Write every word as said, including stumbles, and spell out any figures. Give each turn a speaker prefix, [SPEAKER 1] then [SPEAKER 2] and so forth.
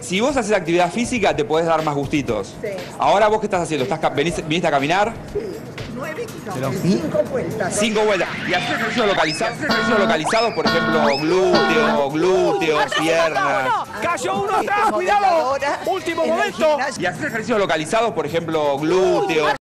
[SPEAKER 1] Si vos haces actividad física, te podés dar más gustitos.
[SPEAKER 2] Sí.
[SPEAKER 1] Ahora, ¿vos qué estás haciendo? ¿Estás, venís, ¿Viniste a caminar?
[SPEAKER 2] Sí, nueve
[SPEAKER 3] Pero-
[SPEAKER 2] kilómetros, cinco vueltas.
[SPEAKER 1] Cinco vueltas. ¿Y haces ejercicios localizados? ¿Haces ejercicios localizados? Por ejemplo, glúteo, glúteos, piernas.
[SPEAKER 3] ¡Cayó uno atrás! ¡Cuidado! Último
[SPEAKER 2] En el
[SPEAKER 3] momento.
[SPEAKER 2] gimnasio.
[SPEAKER 1] ¿Y haces ejercicios localizados? Por ejemplo, glúteos.